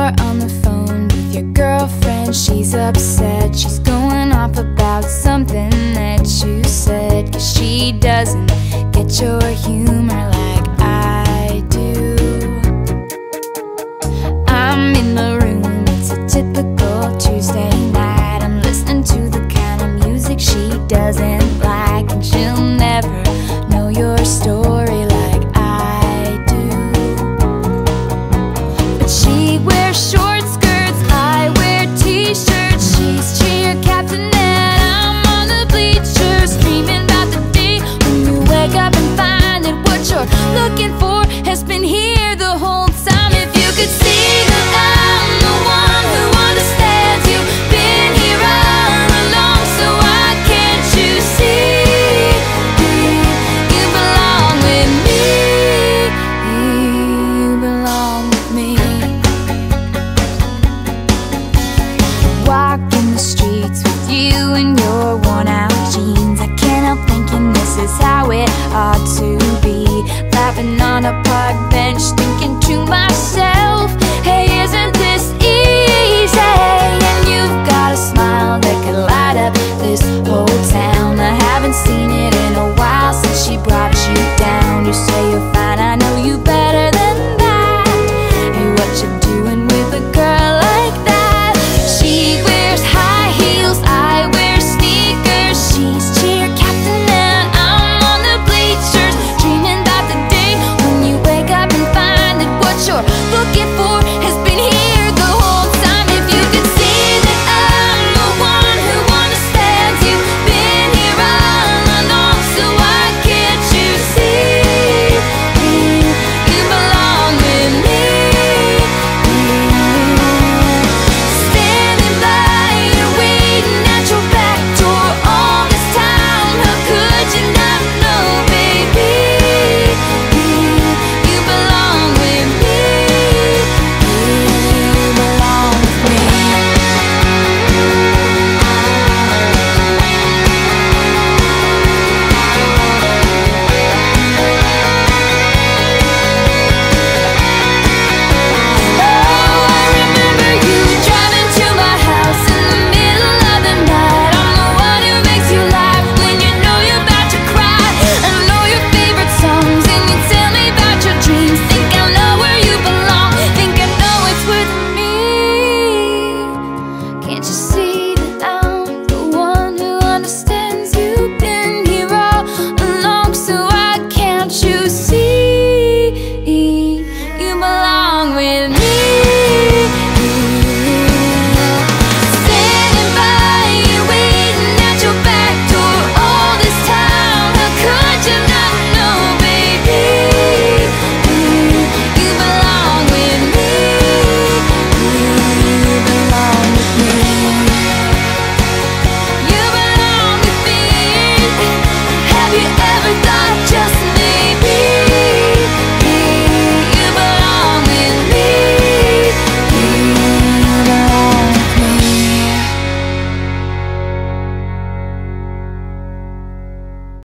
You're on the phone with your girlfriend. She's upset, she's going off about something that you said, 'cause she doesn't get your humor like I do. I'm in the room, it's a typical Tuesday night. I'm listening to the kind of music she doesn't like, and she'll never know your story like I do. But she wears short skirts, I wear t-shirts. She's cheer captain and I'm on the bleachers, dreaming about the day when you wake up and find that what you're looking for has been here the whole time. If you could see that I'm the one who understands, you've been here all along, so why can't you see you belong with me? You belong with me. Walking the streets with you in your worn out jeans, I can't help thinking this is how it ought to be. Laughing on a park bench,